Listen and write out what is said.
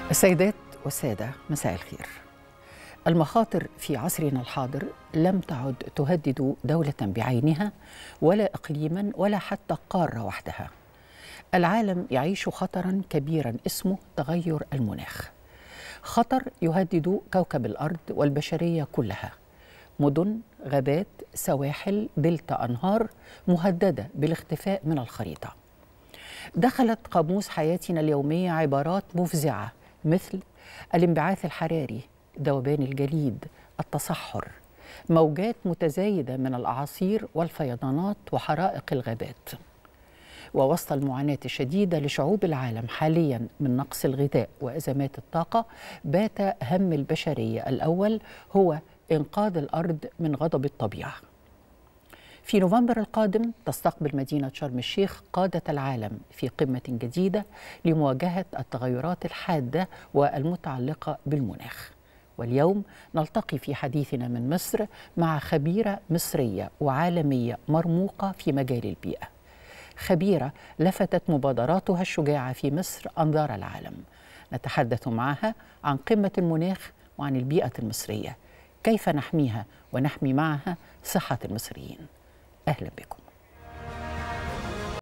السيدات والسادة، مساء الخير. المخاطر في عصرنا الحاضر لم تعد تهدد دولة بعينها ولا إقليما ولا حتى قارة وحدها. العالم يعيش خطرا كبيرا اسمه تغير المناخ، خطر يهدد كوكب الأرض والبشرية كلها. مدن، غابات، سواحل، دلتا أنهار مهددة بالاختفاء من الخريطة. دخلت قاموس حياتنا اليومية عبارات مفزعة مثل الانبعاث الحراري، ذوبان الجليد، التصحر، موجات متزايدة من الأعاصير والفيضانات وحرائق الغابات. ووسط المعاناة الشديدة لشعوب العالم حاليا من نقص الغذاء وأزمات الطاقة، بات هم البشرية الأول هو إنقاذ الأرض من غضب الطبيعة. في نوفمبر القادم تستقبل مدينة شرم الشيخ قادة العالم في قمة جديدة لمواجهة التغيرات الحادة والمتعلقة بالمناخ. واليوم نلتقي في حديثنا من مصر مع خبيرة مصرية وعالمية مرموقة في مجال البيئة، خبيرة لفتت مبادراتها الشجاعة في مصر أنظار العالم. نتحدث معها عن قمة المناخ وعن البيئة المصرية، كيف نحميها ونحمي معها صحة المصريين. أهلا بكم.